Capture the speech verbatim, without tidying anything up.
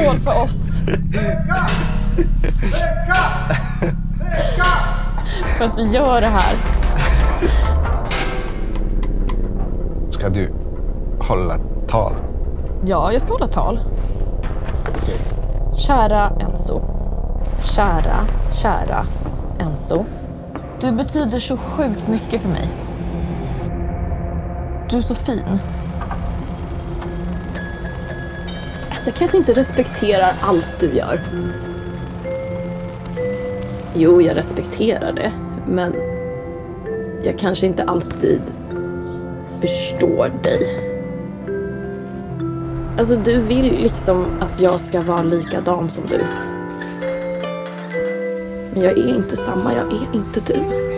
symbol för oss. Vecka! Vecka! Vecka! För att vi gör det här. Ska du hålla tal? Ja, jag ska hålla tal. Okej. Kära Enzo. Kära, kära Enzo. Du betyder så sjukt mycket för mig. Du är så fin. Alltså, jag kanske inte respekterar allt du gör. Jo, jag respekterar det. Men jag kanske inte alltid förstår dig. Alltså, du vill liksom att jag ska vara likadan som du. Men jag är inte samma, jag är inte du.